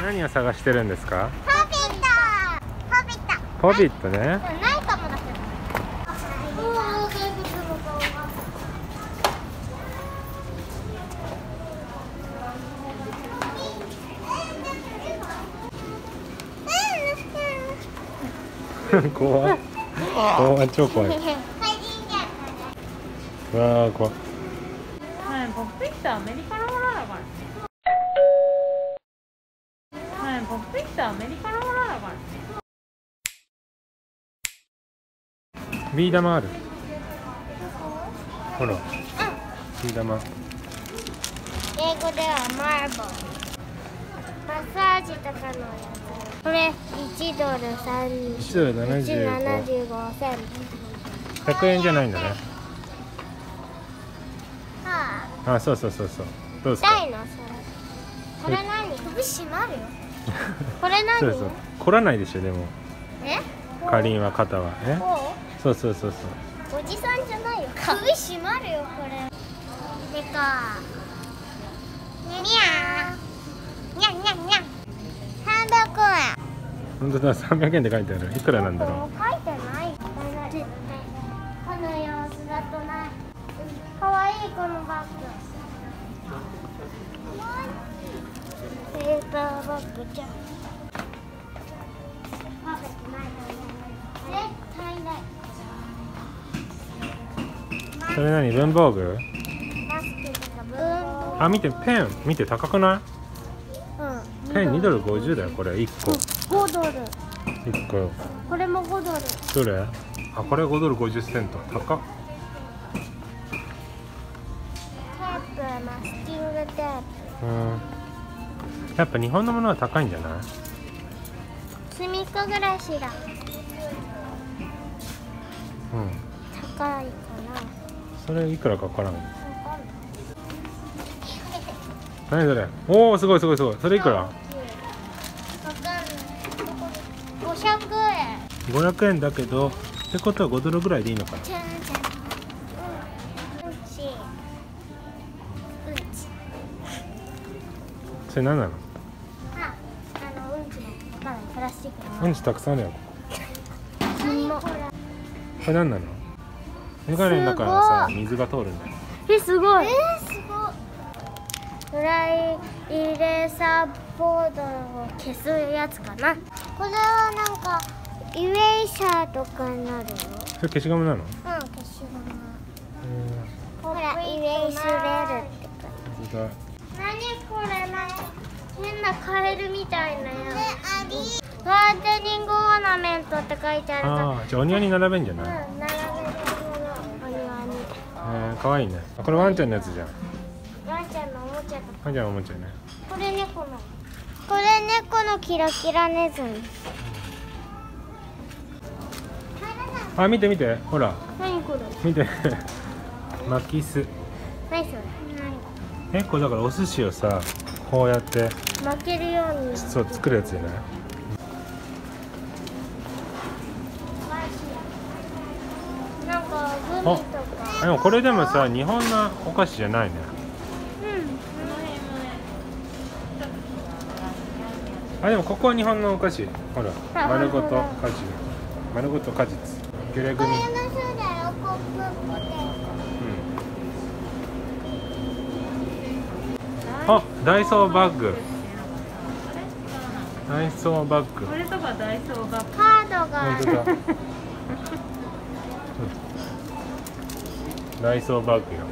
何を探してるんですか？ ポビット。 ポビットね。 ないかもだけど。 怖い。怖い、超怖い。うわー、怖い。 네, 버핏도 아메리카노 하라고 하네. 네, 버핏도 아메리카노 하라고 하네. ビー玉ある。ほら。ビー玉。 英語ではマーボー。マッサージとかのやつ。これ1ドル30。 1ドル 75セント。 100円じゃないんだね。 はあ。 あ、そうそうそうそう。どうですか？ 痛いのそれ。これ何？首締まるよ。これ何？ そうそう。凝らないでしょでも。 え？ かりんは肩は。え？ こそうそうそうそう。 う？おじさんじゃないよ。首締まるよこれ。でか。にゃー。にゃんにゃんにゃん。300円。 本当だ、300円で書いてある。いくらなんだろ書いてない。絶対。この様子だとない。かわいいこのバッグ。ペーパーバッグじゃん。食べてない絶対ない。 う。それ何？文房具？ マスクとか文房具。 あ、見て、ペン。見て、高くない？ うん。 ペン2ドル50だよ、これ1個。 5ドル。 1個。 これも5ドル。 どれ？あ、これ5ドル50セント。高っ。 テープ、マスキングテープ。 やっぱ日本のものは高いんじゃない？ すみっこ暮らしだ。 うん。 高いかな。 それいくらかわからん。何それ？おお、すごいすごいすごい。それいくら？ わかんない。500円。 500円だけど、ってことは5ドルぐらいでいいのかな？ じゃんじゃん。うんち。うんち。 それ何なの？ あ、うんちのわかんないプラスチックの。 うんちたくさんあるよ。 何これ？ これ何なの？メガネの中からさ、水が通るんだよ。 すごい。すごい。ドライイレーサーボードを消すやつかな。これはなんかイレーサーとかになるの？ それ消しゴムなの？ 消しゴム。ほら、イレースレールって本当だ。 何これ？変なカエルみたいなやつ。ガーデニングオーナメントって書いてあるから。 ああ、じゃあお庭に並べんじゃない？ 並べるお庭に。 かわいいね。あ、これワンちゃんのやつじゃん。 ワンちゃんのおもちゃとか。 ワンちゃんのおもちゃね。 これ猫の。これ猫のキラキラネズミ。 あ、見て見て、ほら、 何これ？ 見て。巻きす。 何それ？ これだからお寿司をさ、こうやって巻けるように。 そう作るやつじゃない？ なんかグミとか。 でもこれでもさ、日本のお菓子じゃないね。あ、でもここは日本のお菓子。ほら、丸ごと果実。丸ごと果実。ギュレグミ。 これもそうだよ、コップポテあ、ダイソーバッグ。ダイソーバッグ。 これとかダイソーがト。カードがある。 本当だ。ダイソーバッグよ。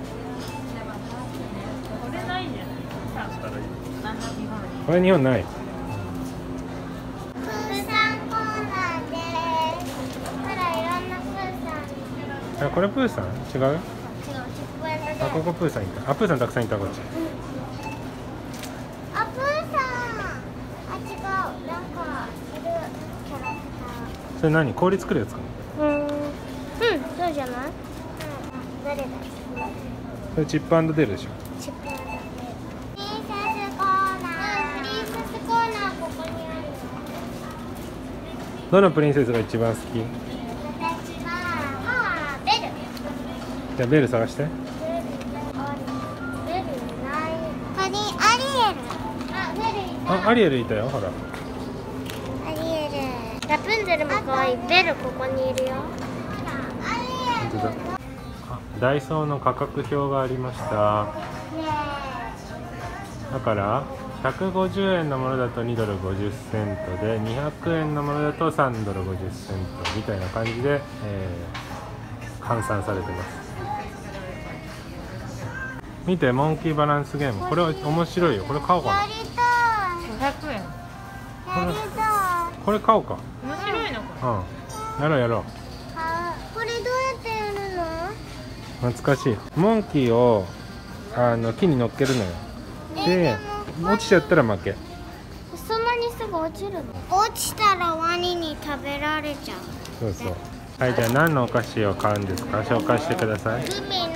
これないんじゃない？ これ日本ない。 プーさんコーナーです。ほら、いろんなプーさん。 あ、これプーさん？違う？ 違う、10円だあ、ここプーさんいた。あ、プーさんたくさんいた、こっち。 あ、プーさん。あ、違う、なんかいるキャラクタそれ何？氷作るやつかな？ ー。そうじゃない？誰だ？ それチップ&デールでしょ。 チッププリンセスコーナー。プリンセスコーナーここにあるよ。 どのプリンセスが一番好き？ 私はベル。 じゃあベル探して。 ベルない。アリエル。あ、ベルいあ、アリエルいたよ、ほら。 アリエル。ラプンツェルも可愛い。ベルここにいるよ。 本当だ。あ、ダイソーの価格表がありました。だから150円のものだと2ドル50セントで、200円のものだと3ドル50セントみたいな感じで、換算されてます。見て、モンキーバランスゲーム、これ面白いよ。これ買おうかな。 やりたい。 500円。 やりたい。 これ買おうか。 面白いのこうん、やろうやろう。 これどうやってやるの？ 懐かしい。モンキーを木に乗っけるのよ。で落ちちゃったら負け。 そんなにすぐ落ちるの？落ちたらワニに食べられちゃう。 そうそう。はい、じゃあ何のお菓子を買うんですか？紹介してください。 グミの